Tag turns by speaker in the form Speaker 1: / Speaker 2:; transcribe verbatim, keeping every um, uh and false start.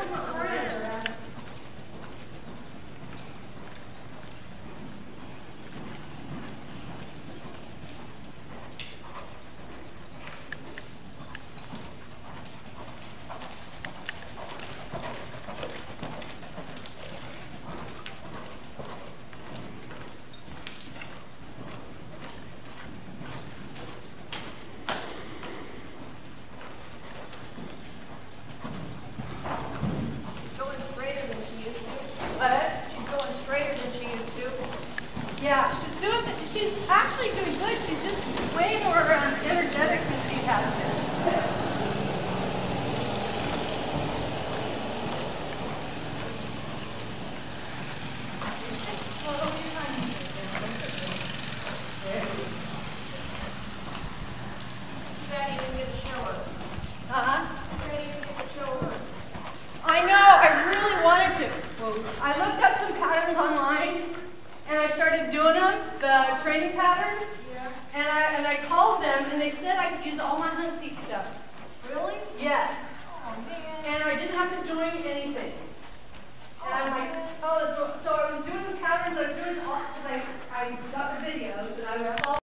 Speaker 1: Yeah, she's doing. She's actually doing good. She's just way more um, energetic than she has been.
Speaker 2: Daddy didn't get a shower.
Speaker 1: Uh-huh.
Speaker 2: Daddy didn't get a shower.
Speaker 1: I know. I really wanted to. I looked up some patterns online. And I started doing them, the training patterns,
Speaker 2: Yeah.
Speaker 1: and I and I called them, and they said I could use all my hunt seat stuff.
Speaker 2: Really?
Speaker 1: Yes.
Speaker 2: Oh, man.
Speaker 1: And I didn't have to join anything. And I'm like, oh, so, so I was doing the patterns, I was doing all, because I, I got